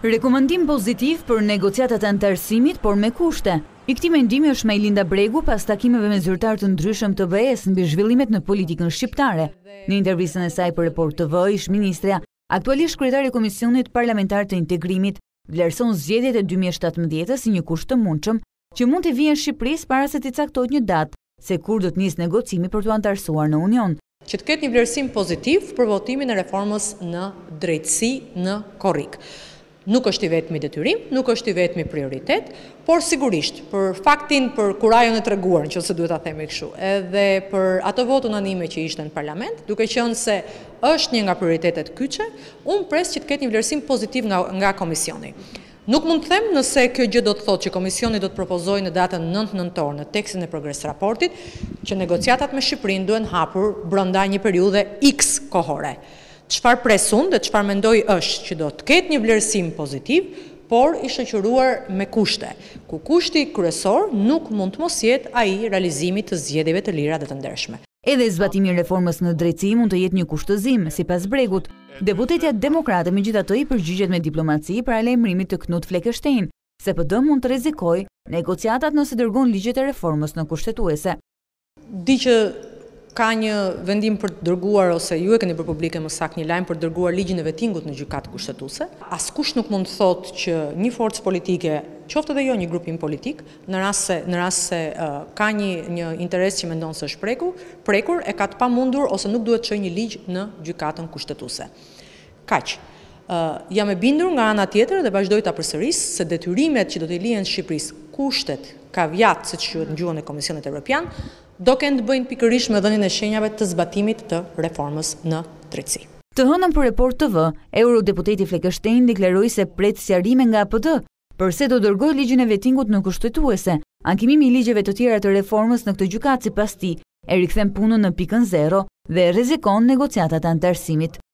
Rekomandim pozitiv për negociatat antarësimit, por me kushte. I këtij mendimi është Majlinda Bregu pas takimeve me zyrtar të ndryshëm të BE-s mbi zhvillimet në politikën shqiptare. Në intervistën e saj për Report TV, ish-ministrja, aktualisht kryetari i Komisionit Parlamentar të Integrimit, vlerëson zgjedhjet e 2017 si një kusht të mundshëm që mund të vijë në Shqipëri para se të caktohet një datë se kur do të nisë negocimi për të antarësuar në Union. Që të ketë një vlerësim pozitiv për votimin e reformës në drejtësi në korrik. Nuk është i vetmi detyrim, nuk është i vetmi prioritet, por sigurisht për faktin për kurajon e treguar, nëse duhet ta themi kështu, edhe për ato votë unanime që ishte në parlament, duke qenë se është një nga prioritetet kyçe, unë pres që të ketë një vlerësim pozitiv nga komisioni. Nuk mund të them nëse kjo gjë do të thotë që komisioni do të propozojë në datën 9 nëntor në tekstin e progres raportit që negociatat me Shqipërinë duhen hapur brenda një periudhe X kohore. Çfarë pres unë dhe çfarë mendoj është që do të ketë një vlerësim pozitiv, por i shoqëruar me kushte, ku kushti kryesor nuk mund të mos jetë ai realizimi të zgjedhjeve të lira dhe të ndershme. Edhe zbatimi i reformës në drejtësi mund të jetë një kushtëzim, sipas Bregut. Deputetja demokrate megjithatë i përgjigjet me diplomaci para lajmërimit të Knut Fleckenstein, se PD mund të rrezikojë negociatat nëse dërgon ligjet e reformës në kushtetuese. Di që ka një vendim për të dërguar, ose ju e keni për publike më saktë një lajm për të dërguar ligjin e vettingut në gjykatë kushtetuese. Askush nuk mund të thotë që një forcë politike, qoftë edhe jo një grupim politik, në rast se ka një interes që mendon se është prekur, e ka të pamundur ose nuk duhet të çojë një ligj në gjykatën kushtetuese. Kaq. Jam e bindur nga ana tjetër dhe vazhdoj ta përsëris se detyrimet që do të lihen në Shqipërisë, kushtet, kaviat, siç quhet në gjuhën e Komisionit Evropian, do kenë të bëjnë pikërisht me dhënien e shenjave të zbatimit të reformës në drejtësi. Të hënën për Report TV, eurodeputeti Fleckenstein deklaroi se pret sqarime nga APD, përse do dërgojë ligjin e vettingut në kushtetuese. Ankimimi i ligjeve të tjera të reformës në këtë gjykatë sipas tij e rikthen punën në pikën zero dhe rrezikon negociatat e antarësimit.